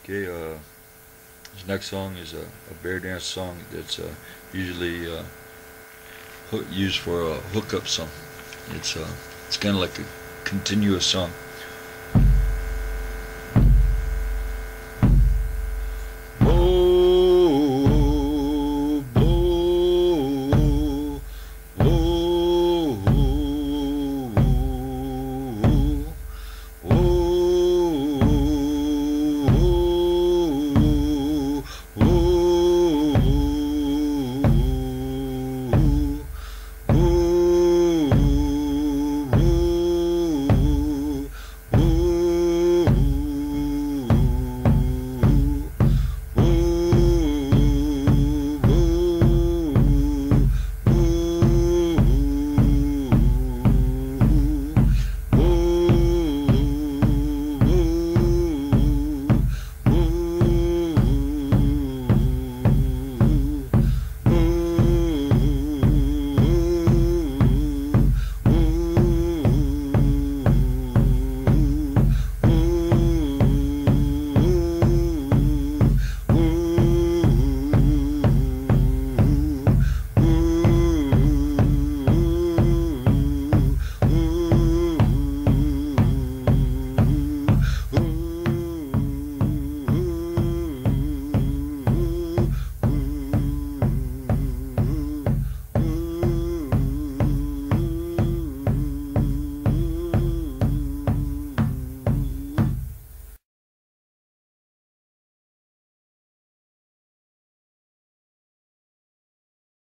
Okay, this next song is a bear dance song that's usually used for a hookup song. It's kind of like a continuous song.